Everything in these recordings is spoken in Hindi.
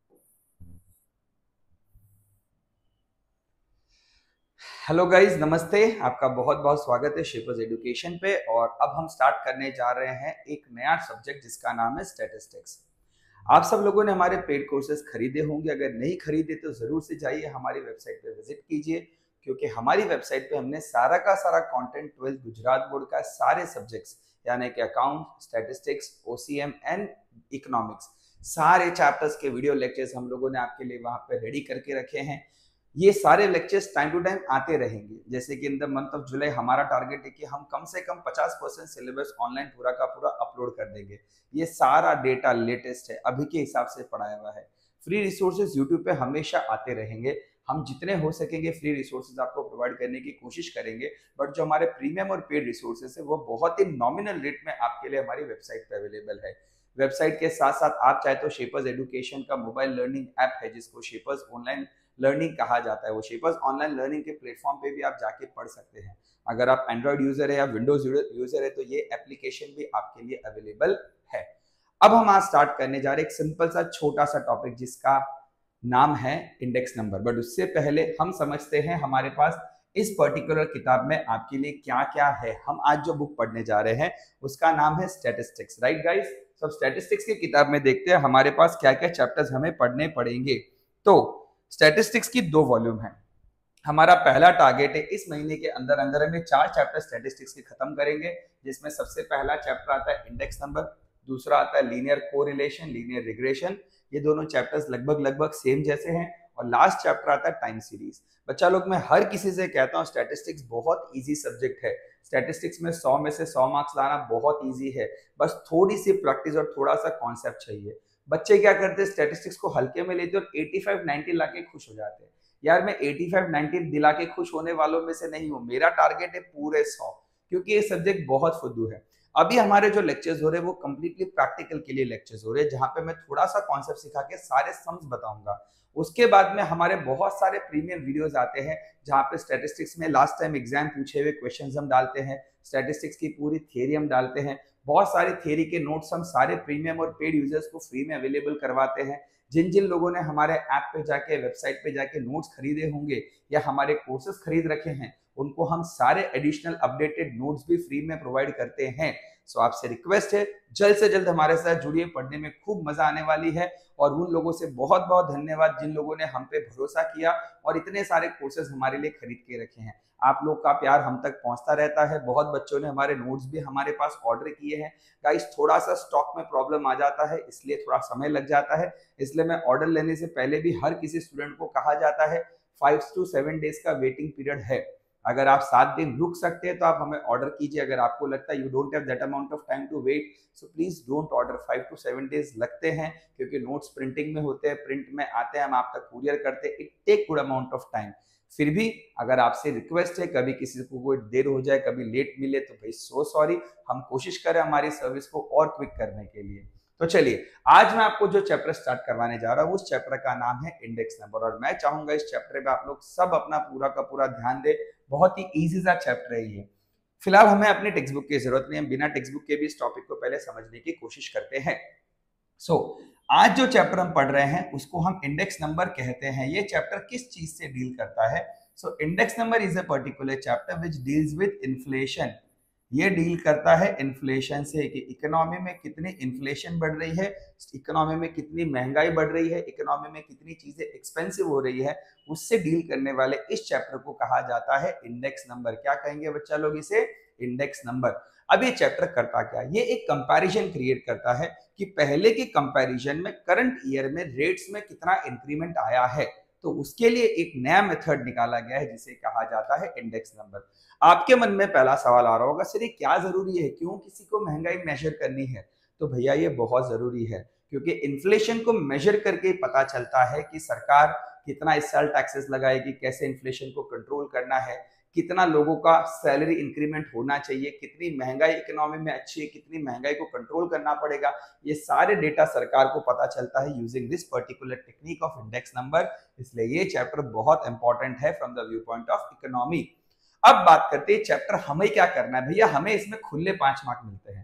हेलो गाइस, नमस्ते। आपका बहुत बहुत स्वागत है शेपर्स एजुकेशन पे। और अब हम स्टार्ट करने जा रहे हैं एक नया सब्जेक्ट जिसका नाम है स्टैटिस्टिक्स। आप सब लोगों ने हमारे पेड कोर्सेज खरीदे होंगे। अगर नहीं खरीदे तो जरूर से जाइए हमारी वेबसाइट पे विजिट कीजिए, क्योंकि हमारी वेबसाइट पे हमने सारा का सारा कंटेंट 12th गुजरात बोर्ड का सारे सब्जेक्ट्स यानी कि account, statistics, OCM and economics, सारे चैप्टर्स के वीडियो लेक्चर्स हम लोगों ने आपके लिए वहां पे रेडी करके रखे हैं। ये सारे लेक्चर्स टाइम टू टाइम आते रहेंगे। जैसे कि in the month of July हमारा टारगेट है कि हम कम से कम 50% सिलेबस ऑनलाइन पूरा का पूरा अपलोड कर देंगे। ये सारा डेटा लेटेस्ट है, अभी के हिसाब से पढ़ाया हुआ है। फ्री रिसोर्सेज यूट्यूब पे हमेशा आते रहेंगे। हम जितने हो सकेंगे फ्री रिसोर्सेज आपको प्रोवाइड करने की कोशिश करेंगे, बट जो हमारे प्रीमियम और पेड रिसोर्सेज है वो बहुत ही नॉमिनल रेट में आपके लिए हमारी वेबसाइट पे अवेलेबल है। वेबसाइट के साथ साथ आप चाहे तो शेपर्स एजुकेशन का मोबाइल लर्निंग ऐप है जिसको शेपर्स ऑनलाइन लर्निंग कहा जाता है, वो शेपर्स ऑनलाइन लर्निंग के प्लेटफॉर्म पे भी आप जाके पढ़ सकते हैं। अगर आप एंड्रॉइड यूजर है या विंडोज यूजर है तो ये एप्लीकेशन भी आपके लिए अवेलेबल है। अब हम आज स्टार्ट करने जा रहे हैं एक सिंपल सा छोटा सा टॉपिक जिसका नाम है इंडेक्स नंबर। बट उससे पहले हम समझते हैं हमारे पास इस पर्टिकुलर किताब में आपके लिए क्या क्या है। हम आज जो बुक पढ़ने जा रहे हैं उसका नाम है स्टैटिस्टिक्स, राइट गाइस? सब स्टैटिस्टिक्स की किताब में देखते हैं हमारे पास क्या क्या चैप्टर्स हमें पढ़ने पड़ेंगे। तो स्टैटिस्टिक्स की 2 वॉल्यूम है। हमारा पहला टारगेट है इस महीने के अंदर अंदर हमें 4 चैप्टर स्टैटिस्टिक्स के खत्म करेंगे, जिसमें सबसे पहला चैप्टर आता है इंडेक्स नंबर, दूसरा आता है लीनियर कोरिलेशन, लीनियर रिग्रेशन। ये दोनों चैप्टर्स लगभग लगभग सेम जैसे हैं। और लास्ट चैप्टर आता है टाइम सीरीज। बच्चा लोग, मैं हर किसी से कहता हूँ स्टैटिस्टिक्स बहुत इजी सब्जेक्ट है। स्टैटिस्टिक्स में 100 में से 100 मार्क्स लाना बहुत इजी है। बस थोड़ी सी प्रैक्टिस और थोड़ा सा कॉन्सेप्ट चाहिए। बच्चे क्या करते हैं, स्टैटिस्टिक्स को हल्के में लेते और 85-90 लाके खुश हो जाते हैं। यार मैं 85-90 दिला के खुश होने वालों में से नहीं हूँ। मेरा टारगेट है पूरे 100, क्योंकि ये सब्जेक्ट बहुत फुद्दू है। अभी हमारे जो लेक्चर्स हो रहे हैं वो कंप्लीटली प्रैक्टिकल के लिए लेक्चर्स हो रहे हैं, जहां पे मैं थोड़ा सा कॉन्सेप्ट सिखा के सारे सम्स बताऊंगा। उसके बाद में हमारे बहुत सारे प्रीमियम वीडियोस आते हैं जहां पे स्टैटिस्टिक्स में लास्ट टाइम एग्जाम पूछे हुए क्वेश्चंस हम डालते हैं, स्टैटिस्टिक्स की पूरी थ्योरी हम डालते हैं, बहुत सारे थ्योरी के नोट्स हम सारे प्रीमियम और पेड यूजर्स को फ्री में अवेलेबल करवाते हैं। जिन जिन लोगों ने हमारे ऐप पे जाके, वेबसाइट पे जाके नोट्स खरीदे होंगे या हमारे कोर्सेज खरीद रखे हैं, उनको हम सारे एडिशनल अपडेटेड नोट्स भी फ्री में प्रोवाइड करते हैं। सो आपसे रिक्वेस्ट है जल्द से जल्द हमारे साथ जुड़िए, पढ़ने में खूब मजा आने वाली है। और उन लोगों से बहुत बहुत धन्यवाद जिन लोगों ने हम पे भरोसा किया और इतने सारे कोर्सेज हमारे लिए खरीद के रखे हैं। आप लोग का प्यार हम तक पहुंचता रहता है। बहुत बच्चों ने हमारे नोट्स भी हमारे पास ऑर्डर किए हैं। गाइस, थोड़ा सा स्टॉक में प्रॉब्लम आ जाता है, इसलिए थोड़ा समय लग जाता है। इसलिए मैं ऑर्डर लेने से पहले भी हर किसी स्टूडेंट को कहा जाता है 5 to 7 डेज का वेटिंग पीरियड है। अगर आप 7 दिन रुक सकते हैं तो आप हमें ऑर्डर कीजिए। अगर आपको लगता है you don't have that amount of time to wait, so please don't order. 5 to 7 days लगते हैं, क्योंकि नोट्स प्रिंटिंग में होते हैं, प्रिंट में आते हैं, हम आप तक कुरियर करते हैं। It take good amount of time. फिर भी अगर आपसे रिक्वेस्ट है, कभी किसी को कोई देर हो जाए, कभी लेट मिले, तो भाई सो सॉरी। हम कोशिश करें हमारी सर्विस को और क्विक करने के लिए। तो चलिए, आज मैं आपको जो चैप्टर स्टार्ट करवाने जा रहा हूँ उस चैप्टर का नाम है इंडेक्स नंबर। और मैं चाहूंगा इस चैप्टर पे आप लोग सब अपना पूरा का पूरा ध्यान दें। बहुत ही इजी सा चैप्टर है ये। फिलहाल हमें अपनी टेक्स्ट बुक की जरूरत नहीं, हम बिना टेक्स्ट बुक के भी इस टॉपिक को पहले समझने की कोशिश करते हैं। आज जो चैप्टर हम पढ़ रहे हैं उसको हम इंडेक्स नंबर कहते हैं। ये चैप्टर किस चीज से डील करता है? Index number is a particular chapter which deals with inflation. ये डील करता है इन्फ्लेशन से, कि इकोनॉमी में कितनी इन्फ्लेशन बढ़ रही है, इकोनॉमी में कितनी महंगाई बढ़ रही है, इकोनॉमी में कितनी चीजें एक्सपेंसिव हो रही है। उससे डील करने वाले इस चैप्टर को कहा जाता है इंडेक्स नंबर। क्या कहेंगे बच्चा लोग इसे? Index number. अब ये चैप्टर करता क्या? ये एक कंपैरिजन क्रिएट करता है कि पहले के कंपैरिजन में करंट ईयर में रेट्स में कितना इंक्रीमेंट आया है। तो उसके लिए एक नया मेथड निकाला गया है जिसे कहा जाता है इंडेक्स नंबर। आपके मन में पहला सवाल आ रहा होगा, सर ये क्या जरूरी है, क्यों किसी को महंगाई मेजर करनी है? तो भैया ये बहुत जरूरी है, क्योंकि इन्फ्लेशन को मेजर करके पता चलता है कि सरकार कितना इस साल टैक्सेस लगाएगी, कैसे इन्फ्लेशन को कंट्रोल करना है, कितना लोगों का सैलरी इंक्रीमेंट होना चाहिए, कितनी महंगाई इकोनॉमी में अच्छी है, कितनी महंगाई को कंट्रोल करना पड़ेगा। ये सारे डेटा सरकार को पता चलता है using this particular technique of index number. इसलिए ये चैप्टर बहुत इंपॉर्टेंट है from the view point of economy. अब बात करते हैं चैप्टर हमें क्या करना है। भैया हमें इसमें खुले 5 मार्क मिलते हैं।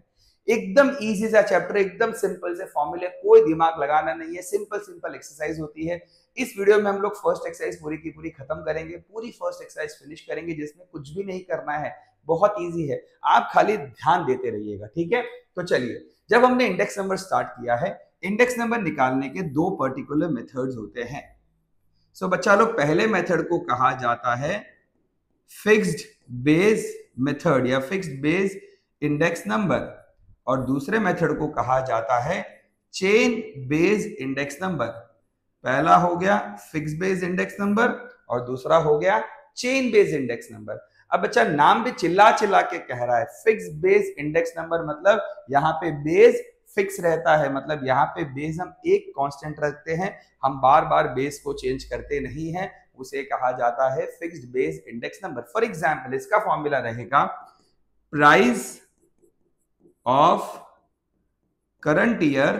एकदम इजी सा चैप्टर, एकदम सिंपल से फॉर्मूले, कोई दिमाग लगाना नहीं है, सिंपल सिंपल एक्सरसाइज होती है। इस वीडियो में हम लोग फर्स्ट एक्सरसाइज पूरी की पूरी खत्म करेंगे, पूरी फर्स्ट एक्सरसाइज फिनिश करेंगे, जिसमें कुछ भी नहीं करना है, बहुत इजी है, आप खाली ध्यान देते रहिएगा, ठीक है। तो चलिए, जब हमने इंडेक्स नंबर स्टार्ट किया है, इंडेक्स नंबर निकालने के दो पर्टिकुलर मेथड्स होते हैं। सो बच्चा लोग, पहले मेथड को कहा जाता है फिक्स्ड बेस मेथड या फिक्स्ड बेस इंडेक्स नंबर, और दूसरे मेथड को कहा जाता है चेन बेस इंडेक्स नंबर। पहला हो गया फिक्स बेस इंडेक्स नंबर और दूसरा हो गया चेन बेस इंडेक्स नंबर। अब बच्चा नाम भी चिल्ला चिल्ला के कह रहा है, फिक्स बेस इंडेक्स नंबर मतलब यहाँ पे बेस फिक्स रहता है, मतलब यहाँ पे बेस हम एक कांस्टेंट रखते हैं, हम बार बार बेस को चेंज करते नहीं हैं, उसे कहा जाता है fixed base index number. For example, इसका फॉर्मूला रहेगा price of current year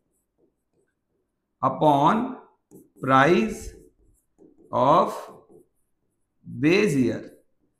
upon price of base year.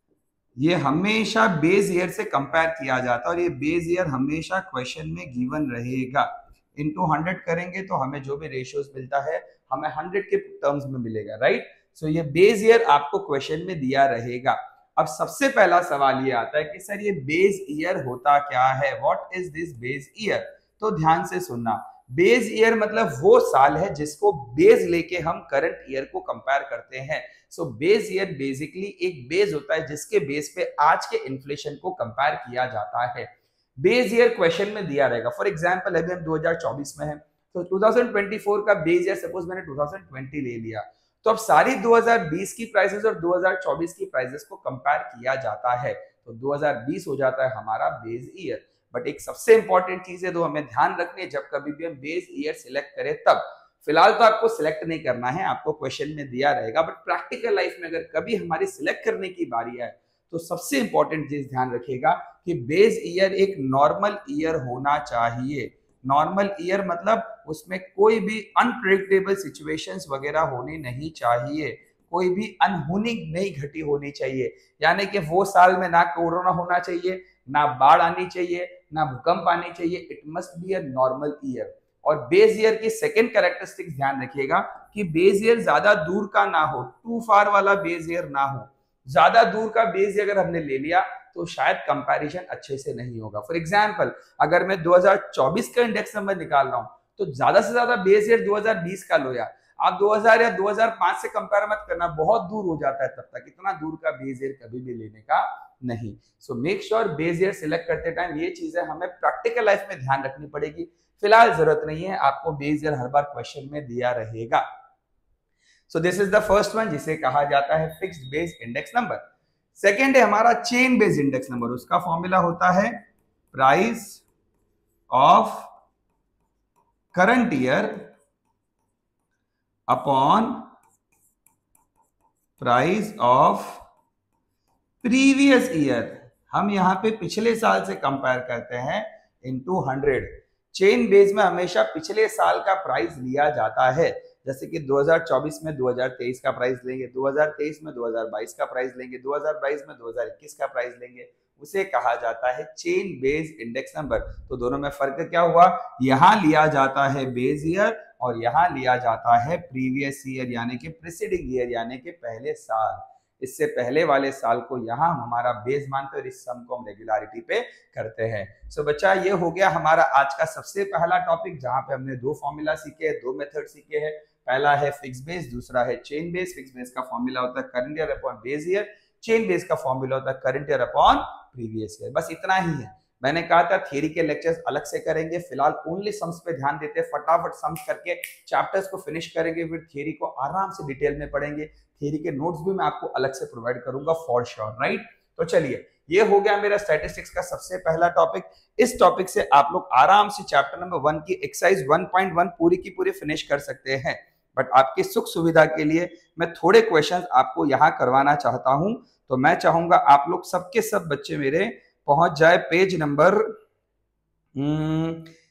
ये हमेशा बेस ईयर से कंपेयर किया जाता है और ये बेस ईयर हमेशा क्वेश्चन में गिवन रहेगा। इनटू 100 करेंगे तो हमें जो भी रेशियोज मिलता है हमें 100 के टर्म्स में मिलेगा, राइट। सो ये बेस ईयर आपको क्वेश्चन में दिया रहेगा। अब सबसे पहला सवाल ये आता है कि सर ये बेस ईयर होता क्या है, what is this base year. तो ध्यान से सुनना, बेस ईयर मतलब वो साल है जिसको बेस लेके हम करंट ईयर को कंपेयर करते हैं। सो बेस ईयर बेसिकली एक बेस होता है जिसके बेस पे आज के इन्फ्लेशन को कंपेयर किया जाता है। बेस ईयर क्वेश्चन में दिया रहेगा। फॉर एग्जांपल, अभी हम 2024 में हैं, तो 2024 का बेस ईयर सपोज मैंने 2020 ले लिया, तो अब सारी 2020 की प्राइसेस और 2024 की प्राइसेस को कंपेयर किया जाता है, तो 2020 हो जाता है हमारा बेस ईयर। बट एक सबसे इंपॉर्टेंट चीज है, तो हमें ध्यान रखनी है, जब कभी भी हम बेस ईयर सिलेक्ट करें तब, फिलहाल तो आपको सिलेक्ट नहीं करना है, आपको क्वेश्चन में दिया रहेगा, बट प्रैक्टिकल लाइफ में अगर कभी हमारी सिलेक्ट करने की बारी आए तो सबसे इंपॉर्टेंट चीज ध्यान रखिएगा कि बेस ईयर एक नॉर्मल ईयर होना चाहिए। नॉर्मल ईयर मतलब उसमें कोई भी अनप्रेडिक्टेबल सिचुएशंस वगैरह होनी नहीं चाहिए, कोई भी अनहोनी नहीं घटी होनी चाहिए, यानी कि वो साल में ना कोरोना होना चाहिए, ना बाढ़ आनी चाहिए, ना भूकंप आनी चाहिए। It must be a normal year. और बेस ईयर की सेकंड कैरेक्टरिस्टिक्स ध्यान रखिएगा कि बेस ईयर ज्यादा दूर का ना हो, टू फार वाला बेस ईयर ना हो। ज्यादा दूर का बेस ईयर अगर हमने ले लिया तो शायद कंपैरिजन अच्छे से नहीं होगा। फॉर एग्जांपल, अगर मैं 2024 का इंडेक्स नंबर निकाल रहा हूं तो ज्यादा से ज्यादा बेस ईयर 2020 का लो यार, आप 2000 या 2005 से कंपेयर मत करना, बहुत दूर हो जाता है तब तक, इतना दूर का बेस ईयर कभी भी लेने का नहीं। So make sure base year select करते टाइम ये चीजें हमें प्रैक्टिकल लाइफ में ध्यान रखनी पड़ेगी। फिलहाल जरूरत नहीं है, आपको बेस ईयर हर बार क्वेश्चन में दिया रहेगा। So this is the first one, जिसे कहा जाता है fixed base index number. Second है हमारा चेन बेस इंडेक्स नंबर, उसका फॉर्मूला होता है price of current year upon price of previous year. हम यहां पे पिछले साल से कंपेयर करते हैं इनटू 100। चेन बेस में हमेशा पिछले साल का प्राइस लिया जाता है, जैसे कि 2024 में 2023 का प्राइस लेंगे, 2023 में 2022 का प्राइस लेंगे, 2022 में 2021 का प्राइस लेंगे, उसे कहा जाता है चेन बेस इंडेक्स नंबर। तो दोनों में फर्क क्या हुआ, यहां लिया जाता है बेस ईयर और यहां लिया जाता है प्रीवियस ईयर, यानी कि प्रीसीडिंग ईयर, यानी कि पहले साल। इससे पहले वाले साल को यहां हमारा बेस मानते हैं और इस सम को हम रेगुलरिटी पे करते हैं। सो बच्चा, ये हो गया हमारा आज का सबसे पहला टॉपिक, जहां पे हमने दो फॉर्मूला सीखे हैं, दो मेथड सीखे हैं। पहला है फिक्स बेस, दूसरा है चेन बेस। फिक्स बेस का फॉर्मूला होता है current year upon base year, chain base का फॉर्मूला होता है current year upon previous year. बस इतना ही है। मैंने कहा था थियरी के लेक्चर्स अलग से करेंगे, फिलहाल ओनली सम्स पे ध्यान देते हैं, फटाफट सम्स करके चैप्टर्स को फिनिश करेंगे, फिर थियरी को आराम से डिटेल में पढ़ेंगे। थियरी के नोट्स भी मैं आपको अलग से प्रोवाइड करूंगा फॉर श्योर, राइट। तो चलिए, ये हो गया मेरा स्टैटिस्टिक्स का सबसे पहला टॉपिक। इस टॉपिक से आप लोग आराम से चैप्टर नंबर 1 की एक्सरसाइज 1.1 पूरी की पूरी फिनिश कर सकते हैं। बट आपकी सुख सुविधा के लिए मैं थोड़े क्वेश्चंस आपको यहाँ करवाना चाहता हूं। तो मैं चाहूंगा आप लोग सबके सब बच्चे मेरे पहुंच जाए पेज नंबर